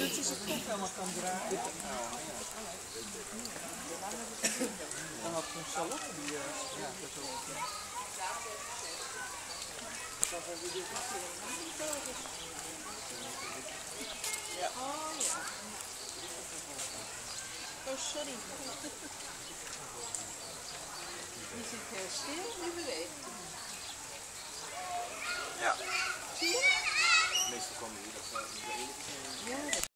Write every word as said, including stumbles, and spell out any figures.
dat je zijn kop helemaal kan draaien. Dan had zo'n Charlotte die... Uh, ja, dat is ook... Ja. Oh ja. Oh, sorry. Die zit heel stil, die beweegt. Ja. Zie je? Meestal komen hier dat ze de ene keer. Ja, dat